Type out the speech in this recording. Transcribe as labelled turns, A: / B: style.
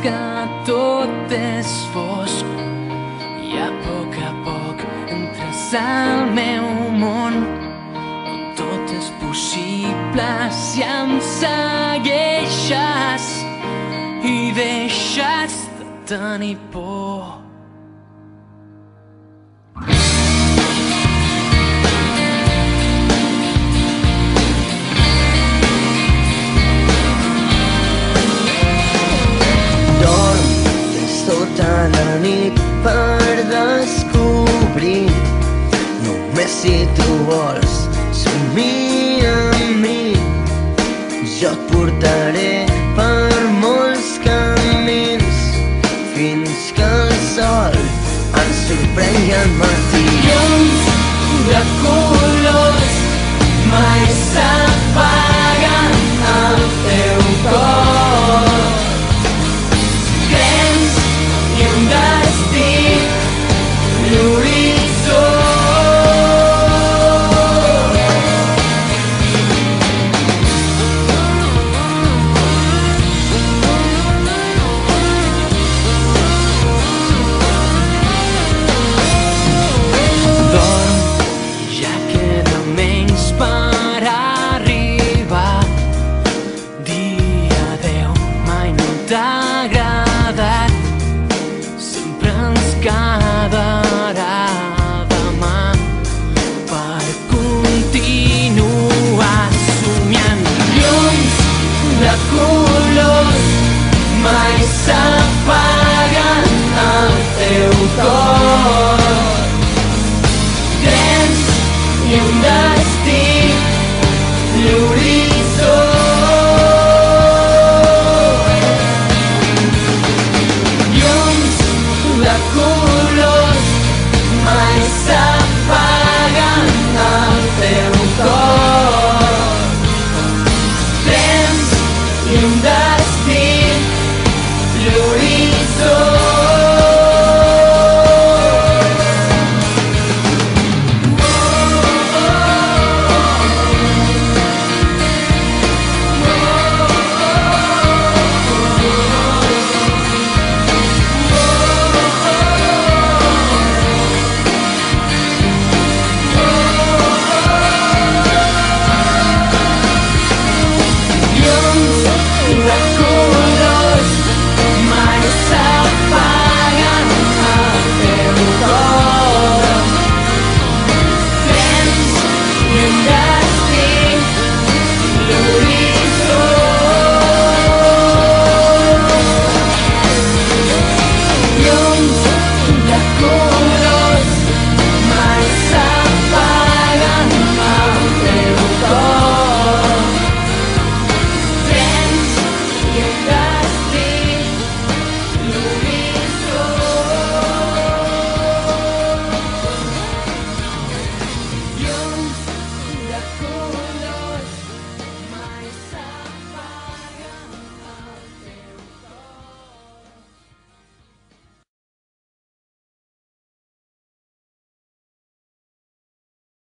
A: que tot és fosc i a poc entres al meu món on tot és possible si em segueixes i deixes de tenir por.
B: Tota la nit per descobrir. Només si tu vols somia amb mi. Jo et portaré per molts camins fins que el sol ens sorprengui al mar.